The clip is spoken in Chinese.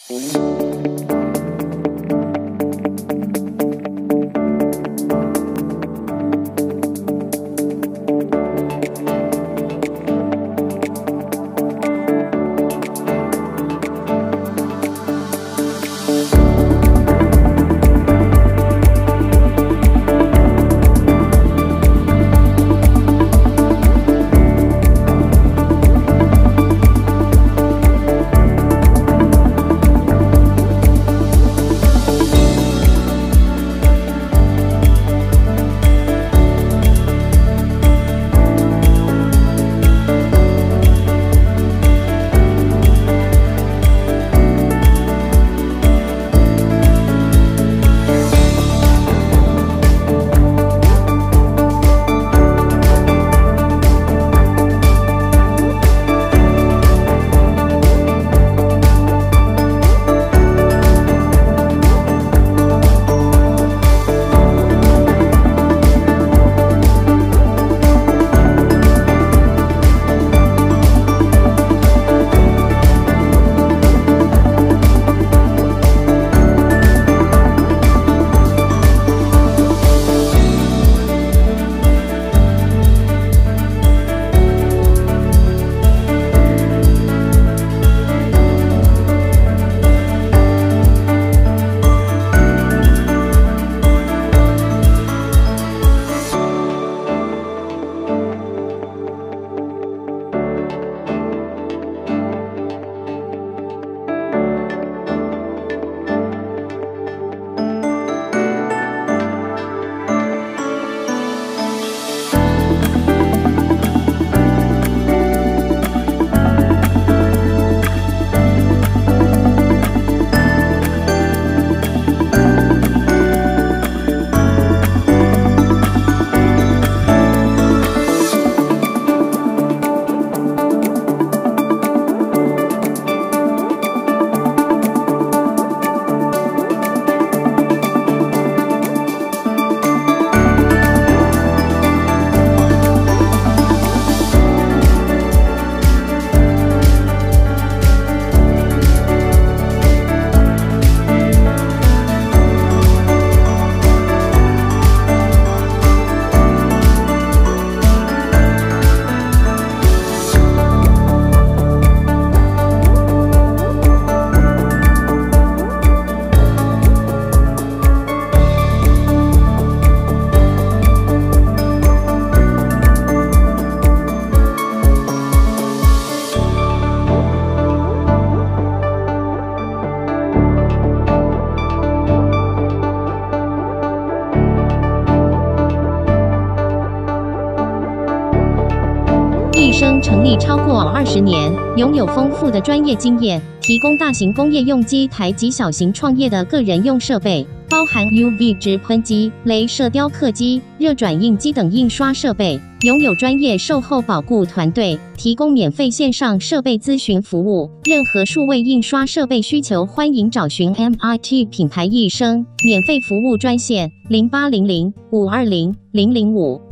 一生成立超过20年，拥有丰富的专业经验，提供大型工业用机台及小型创业的个人用设备，包含 UV 直喷机、雷射雕刻机、热转印机等印刷设备。拥有专业售后保固团队，提供免费线上设备咨询服务。任何数位印刷设备需求，欢迎找寻 MIT 品牌一生免费服务专线：0800-520-005。